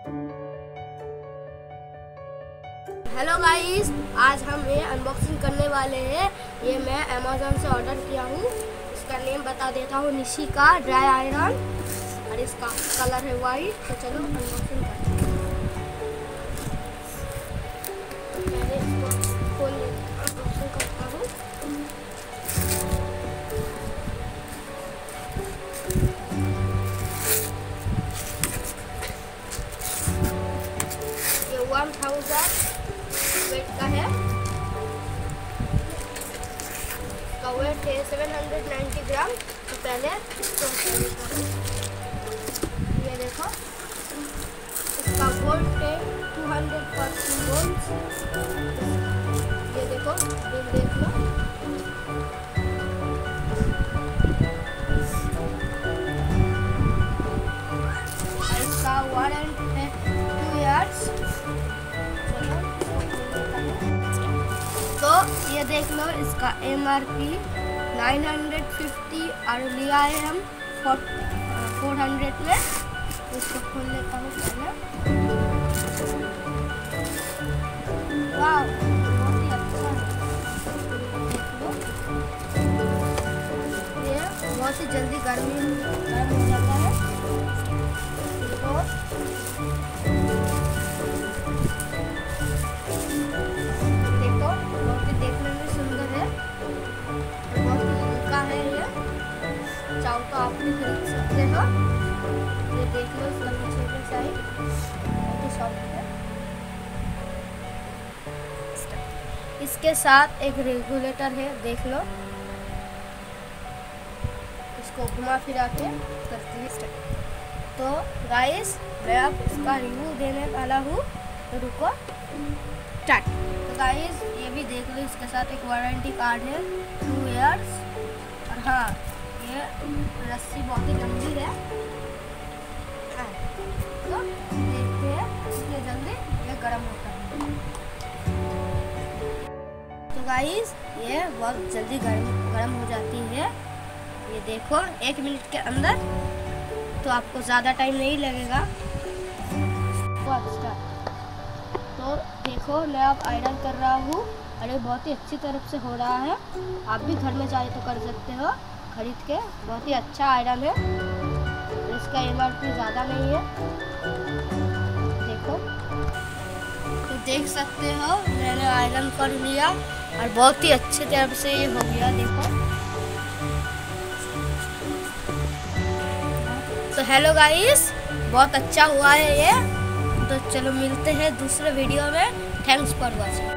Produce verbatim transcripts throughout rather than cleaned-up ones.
Hello guys, आज हम ये अनबॉक्सिंग करने वाले हैं। ये मैं अमेज़न से ऑर्डर किया हूँ। इसका नेम बता देता हूँ, निशिका ड्राई आयरन, और इसका कलर है वाइट। तो चलो अनबॉक्सिंग करते हैं। पहले इसको खोल अनबॉक्सिंग करता हूँ। ये वन थाउजेंड वेट का है। इसका वेट है सेवन हंड्रेड नाइन्टी ग्राम। तो पहले इसको हटा देता हूँ। ये देखो, इसका वोल्ट है टू हंड्रेड फोर्टी वोल्ट। ये देखो, बिल देख लो। और इसका वारंटी है टू इयर्स। तो ये देख लो, इसका M R P nine hundred fifty और लिया है हम फोर हंड्रेड में। इसको खोल लेता हूँ पहले। वाह, बहुत ही अच्छा है। देख लो, ये बहुत ही जल्दी गर्मी गर्म हो जाता है। तो चाहो तो आप भी खरीद सकते हो। ये देख लो, इसका पीछे का साइड बहुत ही सॉफ्ट है। इसके साथ एक रेगुलेटर है, देख लो। इसको घुमा फिरा के करती है। तो गाइस, मैं अब इसका रिव्यू देने वाला हूँ। तो रुको, स्टार्ट। तो गाइस, ये भी देख लो, इसके साथ एक वारंटी कार्ड है टू इयर्स। और हाँ, ये रस्सी बहुत ही लंबी है। तो देखते हैं कितने जल्दी ये गर्म होता है। तो गाइस, ये बहुत जल्दी गर्म गर्म हो जाती है। ये देखो, एक मिनट के अंदर। तो आपको ज़्यादा टाइम नहीं लगेगा। तो अच्छा, तो देखो, मैं अब आयरन कर रहा हूँ। अरे बहुत ही अच्छी तरफ से हो रहा है। आप भी घर में चाहे तो कर सकते हो खरीद के। बहुत ही अच्छा आयरन है। इसका एम आर पी ज़्यादा नहीं है। देखो, तो देख सकते हो, मैंने आयरन कर लिया और बहुत ही अच्छी तरह से ये हो गया। देखो, तो हेलो गाइस, बहुत अच्छा हुआ है ये। तो चलो मिलते हैं दूसरे वीडियो में। Thanks for watching.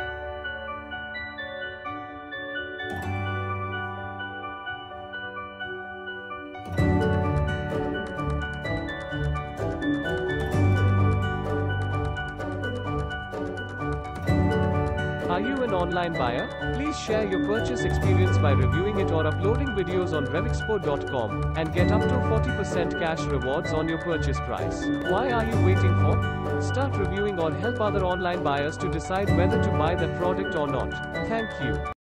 Are you an online buyer? Please share your purchase experience by reviewing it or uploading videos on revexpo dot com and get up to forty percent cash rewards on your purchase price. Why are you waiting for? Start reviewing or help other online buyers to decide whether to buy that product or not. Thank you.